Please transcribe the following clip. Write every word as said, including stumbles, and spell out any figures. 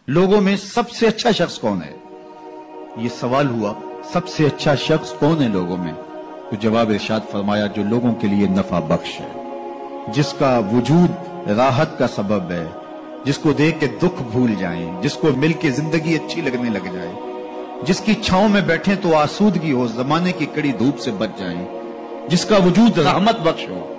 लोगों में सबसे अच्छा शख्स कौन है? ये सवाल हुआ, सबसे अच्छा शख्स कौन है लोगों में? तो जवाब इरशाद फरमाया, जो लोगों के लिए नफा बख्श है, जिसका वजूद राहत का सबब है, जिसको देख के दुख भूल जाएं, जिसको मिल के जिंदगी अच्छी लगने लग जाए, जिसकी छांव में बैठे तो आसूदगी हो, जमाने की कड़ी धूप से बच जाएं, जिसका वजूद रहमत बख्श हो।